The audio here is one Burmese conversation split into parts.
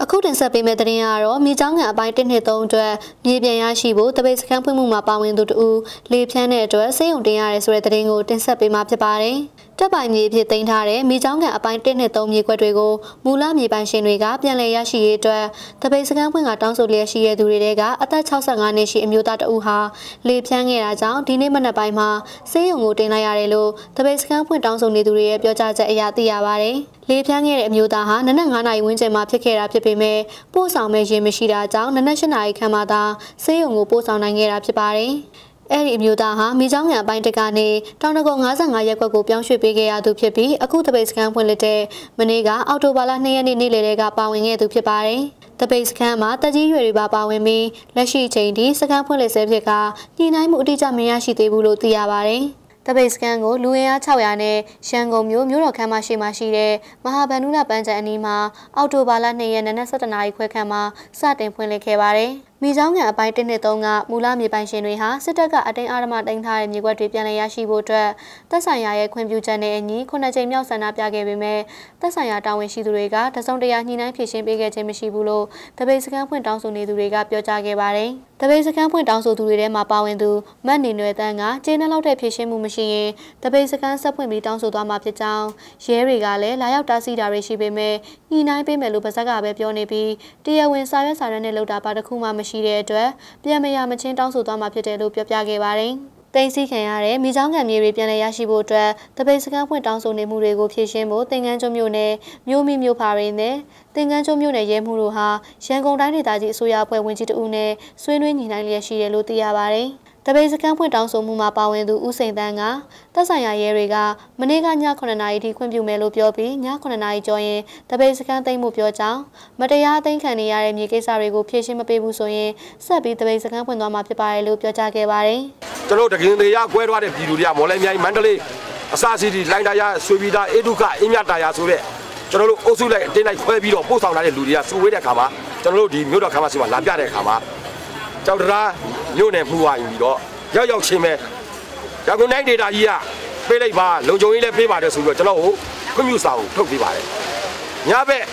အခုတင်ဆက်ပေးမယ့်သတင်းကတော့မြေကြောင်းကအပိုင်း1နှစ်3အတွက်မြေပြန်ရရှိဖို့တပိတ်စခန်းဖွင့်မှုမှာပါဝင်သူတူလေဖြန်းတဲ့အတွက်စေယုံတင်ရတယ်ဆိုတဲ့သတင်းကိုတင်ဆက်ပေးမှာဖြစ်ပါတယ်။တပ်ပိုင်မြေဖြစ်သိမ်းထားတဲ့မြေကြောင်းကအပိုင်း1နှစ်3မြေခွက်တွေကိုမူလမြေပိုင်ရှင်တွေကပြန်လည်ရရှိရေးအတွက်တပိတ်စခန်းဖွင့်ကတောင်းဆိုလျက်ရှိတဲ့သူတွေကအသက်65နှစ်ရှိအမျိုးသားတဦးဟာလေဖြန်းခဲ့တာကြောင့်ဒီနေ့မနက်ပိုင်းမှာစေယုံကိုတင်လိုက်ရတယ်လို့တပိတ်စခန်းဖွင့်တောင်းဆိုနေသူတွေရဲ့ပြောကြားချက်အရသိရပါတယ်။လေဖြန်းခဲ့တဲ့အမျိုးသားဟာနနက်9 နာရီဝန်းကျင်မှာဖြစ်ခဲ့တာဖြစ်ပေမဲ့ပို့ဆောင်မဲ့ရင်မရှိတာကြောင့်နနက်8 နာရီခန့်မှသာစေယုံကိုပို့ဆောင်နိုင်ခဲ့တာဖြစ်ပါတယ်။အဲ့ဒီအမျိုးသားဟာမိချောင်းငံအပိုင်းတစ်ကနေတောင်တကုံ55ရပ်ကွက်ကိုပြောင်းရွှေ့ပေးခဲ့ရသူဖြစ်ပြီးအခုတပိတ်စခန်းဖွင့်လက်တဲ့မနေ့ကအောက်တိုဘာလ2 ရက်နေ့နေ့လယ်ကပါဝင်ခဲ့သူဖြစ်ပါတယ်။တပိတ်စခန်းမှာတက်ကြီးရွယ်တွေပါဝင်ပြီးလက်ရှိချိန်ထိစခန်းဖွင့်လက်ဆဲဖြစ်ကညှိနှိုင်းမှုအတိအကျမရရှိသေးဘူးလို့သိရပါတယ်။တပိတ်စခန်းကိုလူဝင်အား600နဲ့ရန်ကုန်မြို့တော်ခမ်းမရှိတဲ့မဟာဗန္ဓုလပန်းချံအနီးမှာအောက်တိုဘာလ2 ရက်နေ့နက်7 နာရီခွဲခန့်မှာစတင်ဖွင့်လှစ်ခဲ့ပါတယ်။မိချောင်းငံအပိုင်း1နှစ်3ကမူလမြေပိုင်ရှင်တွေဟာစစ်တပ်ကအတင်းအဓမ္မတင်ထားတဲ့မြေကွက်တွေပြန်လည်ရရှိဖို့အတွက်သက်ဆိုင်ရာရဲ့ခွင့်ပြုချက်နဲ့အညီ9 ကြိမ်မြောက်ဆန္ဒပြခဲ့ပေမဲ့သက်ဆိုင်ရာတာဝန်ရှိသူတွေကတစုံတရာညှိနှိုင်းဖြေရှင်းပေးခဲ့ခြင်းမရှိဘူးလို့တပိတ်စခန်းဖွင့်တောင်းဆိုနေသူတွေကပြောကြားခဲ့ပါတယ်။တပိတ်စခန်းဖွင့်တောင်းဆိုသူတွေထဲမှာပါဝင်သူမတ်နေနွယ်တန်းကကျေးနှလောက်တဲ့ဖြေရှင်းမှုမရှိရင်တပိတ်စခန်းဆက်ဖွင့်ပြီးတောင်းဆိုသွားမှာဖြစ်ကြောင်းရဲတွေကလည်းလာရောက်တားဆီးတာတွေရှိပေမဲ့ညှိနှိုင်းပေးမယ်လို့ပါဇက်ကပဲပြောနေပြီးတရားဝင်စာရွက်စာတမ်းနဲ့လုပ်တာပါတခုမှမရှိတဲ့အတွက်ပြန်မရမချင်းတောင်းဆိုသွားမှာဖြစ်တယ်လို့ပြောပြခဲ့ပါတယ်။တင်စီခံရတဲ့မိချောင်းငံမြေတွေပြန်လည်ရရှိဖို့အတွက်တပိတ်စခန်းဖွင့်တောင်းဆိုနေမှုတွေကိုဖြေရှင်းဖို့သင်္ကန်းကျွန်းမြို့နယ်မြို့မိမြို့ဖာရင်းနဲ့သင်္ကန်းကျွန်းမြို့နယ်ရဲမှုတို့ဟာရန်ကုန်တိုင်းဒေသကြီးအစိုးရအဖွဲ့ဝင်ကြီးတဦးနဲ့ဆွေးနွေးညှိနှိုင်းလျက်ရှိတယ်လို့သိရပါတယ်။တပိတ်စခန်းဖွင့်တောင်းဆိုမှုမှာပါဝင်သူဦးစိန်တန်းကသက်ဆိုင်ရာရဲတွေကမနေ့ကည9 နာရီထိခွင့်ပြုမယ်လို့ပြောပြီးည9 နာရီကျော်ရင်တပိတ်စခန်းသိမ်းမှုပြောကြောင်းမတရားသိမ်းခံနေရတဲ့မြေကိစ္စတွေကိုဖြေရှင်းမပေးဘူးဆိုရင်ဆက်ပြီးတပိတ်စခန်းဖွင့်သွားမှာဖြစ်ပါတယ်လို့ပြောကြားခဲ့ပါတယ်။ကျွန်တော်တကင်းတရားကွဲသွားတဲ့ပြည်သူတွေကမော်လဲမြိုင်မန္တလေးအစာစီတီလိုင်းတရားဆွေပြည်သားအေဒုကအင်းမြတာယာဆိုတဲ့ကျွန်တော်တို့အုပ်စုလိုက်အတင်းလိုက်ခွဲပြီးတော့ပို့ဆောင်လာတဲ့လူတွေကစုဝေးတဲ့ခါမှာကျွန်တော်တို့ဒီမြို့တော်ခါမှာစီမှာလာပြတဲ့ခါမှာကြောက်တရားမြို့နယ်မှုဝါယူပြီးတော့ရောက်ချင်းပဲရန်ကုန်တိုင်းဒေသကြီးကပေးလိုက်ပါလုံခြုံရေးလည်းပေးပါတယ်ဆိုပြီးတော့ကျွန်တော်ကိုခွင့်ပြုစာကိုထုတ်ပေးပါတယ်ညဘက်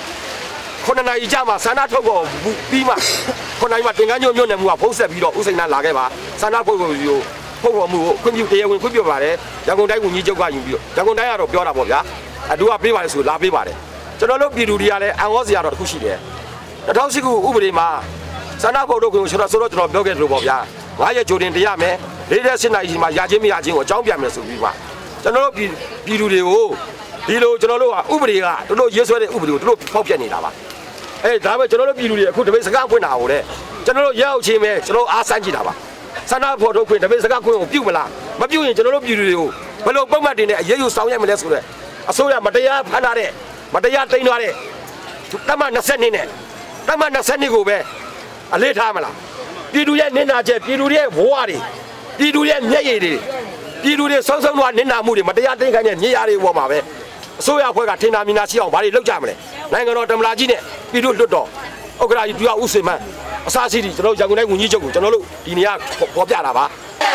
9 နာရီကြာမှဆန္ဒထုတ်ဖို့ပြီးမှ9 နာရီမှတင်ကန်းညွန့်မြို့နယ်မှုကဖုတ်ဆက်ပြီးတော့ဥစိန်နာလာခဲ့ပါဆန္ဒထုတ်ဖို့ဖုတ်ဖို့မှုကိုခွင့်ပြုတရားဝင်ခွင့်ပြုပါတယ်ရန်ကုန်တိုင်းဝန်ကြီးချုပ်ကယူပြီးတော့ရန်ကုန်တိုင်းကတော့ပြောတာပေါ့ဗျာအတူကပေးပါတယ်ဆိုလာပေးပါတယ်ကျွန်တော်တို့ပြည်သူတွေကလည်းအံ့ဩစရာတော့တစ်ခုရှိတယ်2008ခုဥပဒေမှာဆန္ဒထုတ်ခွင့်ကိုဆိုတော့ကျွန်တော်ပြောခဲ့တယ်လို့ပေါ့ဗျာ9 ရက်ကြိုတင်တရားမယ်48 နာရီမှာရချင်းမရချင်းကိုအကြောင်းပြန်မယ်ဆိုပြီးမှကျွန်တော်တို့ပြည်သူတွေကိုဒီလိုကျွန်တော်တို့ကဥပဒေကတို့ရေးဆွဲတဲ့ဥပဒေကိုတို့ဖောက်ပြက်နေတာပါဒါပဲကျွန်တော်တို့ပြည်သူတွေအခုတပိတ်စကားဖွင့်တာကိုတဲ့ကျွန်တော်တို့ရောက်ချင်းပဲကျွန်တော်အားစမ်းကြည့်တာပါဆန္ဒဖော်ထုတ်ခွင့်တပိတ်စကားခွင့်ကိုပြုတ်မလားမပြုတ်ရင်ကျွန်တော်တို့ပြည်သူတွေကိုဘယ်လိုပုံမှန်တင်နဲ့အရေးယူဆောင်ရွက်မလဲဆိုတော့အစိုးရမတရားဖမ်းထားတဲ့မတရားတိန်ထားတဲ့တမ20နှစ်နဲ့တမ20ကိုပဲအလေးထားမလားပြည်သူရဲ့နင်နာချက်ပြည်သူရဲ့ဘဝတွေပြည်သူရဲ့မျက်ရည်တွေပြည်သူတွေဆုံးသွားနင်နာမှုတွေမတရားတိတ်ခိုင်းတဲ့မြေယာတွေပေါ်မှာပဲအစိုးရအဖွဲ့ကထင်သာမြင်သာရှိအောင်ဘာတွေလုပ်ကြမလဲနိုင်ငံတော်တမလာကြီးနဲ့ပြည်သူလွတ်တော်ဥက္ကဋ္ဌကြီးပြောဦးစေမန်းအစားစီးကျွန်တော်ရန်ကုန်တိုင်းဝန်ကြီးချုပ်ကိုကျွန်တော်တို့ဒီနေရာပေါ်ပြတာပါ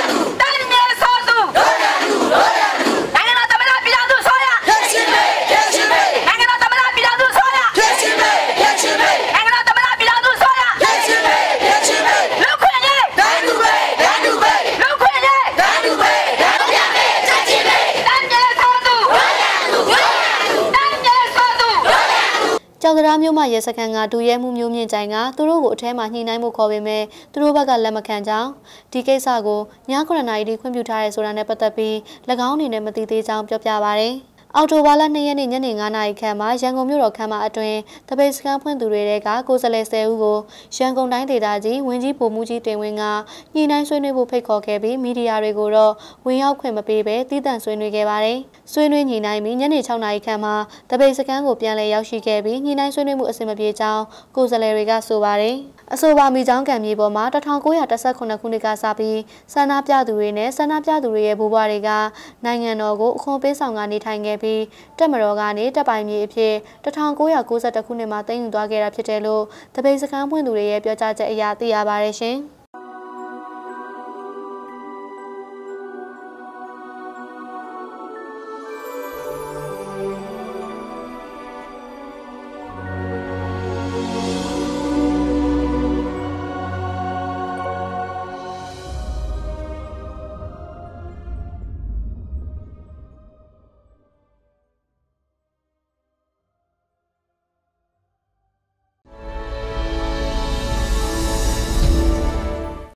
ကျောက်တရားမျိုးမှရဲစခန်းကဒူရဲမှုမျိုးမြင့်ကြိုင်ကသူတို့ကိုအထဲမှာညှိနှိုင်းမှုခေါ်ပေမဲ့သူတို့ဘက်ကလက်မခံကြောင်းဒီကိစ္စကိုည9 နာရီထိခွင့်ပြုထားရဲဆိုတာနဲ့ပတ်သက်ပြီး၎င်းအနေနဲ့မသိသေးကြောင်းပြောပြပါရယ်အောက်တိုဘာလ2 ရက်နေ့ညနေ9 နာရီခန့်မှာရန်ကုန်မြို့တော်ခမ်းမအတွင်းတပိတ်စခန်းဖွင့်သူတွေကကိုယ်စားလှယ်10ဦးကိုရန်ကုန်တိုင်းဒေသကြီးဝင်းကြီးဗိုလ်မှူးကြီးတင်ဝင်းကညှိနှိုင်းဆွေးနွေးဖို့ဖိတ်ခေါ်ခဲ့ပြီးမီဒီယာတွေကိုတော့ဝင်ရောက်ခွင့်မပေးဘဲတည်တံ့ဆွေးနွေးခဲ့ပါတယ်။ဆွေးနွေးညှိနှိုင်းပြီးညနေ6 နာရီခန့်မှာတပိတ်စခန်းကိုပြန်လည်ရောက်ရှိခဲ့ပြီးညှိနှိုင်းဆွေးနွေးမှုအဆင်မပြေကြောင်းကိုယ်စားလှယ်တွေကဆိုပါတယ်။အဆိုပါမိချောင်းကံမြေပေါ်မှာ1918ခုနှစ်ကစပြီးဆန္ဒပြသူတွေနဲ့ဆန္ဒပြသူတွေရဲ့ဘိုးဘွားတွေကနိုင်ငံတော်ကိုအခွန်ပေးဆောင်ကနေထိုင်ခဲ့ပြီးတက်မတော်ကနေတပ်ပိုင်မြေအဖြစ်1992ခုနှစ်မှာသိမ်းယူသွားခဲ့တာဖြစ်တယ်လို့တပိတ်စခန်းဖွင့်သူတွေရဲ့ပြောကြားချက်အရသိရပါတယ်ရှင်။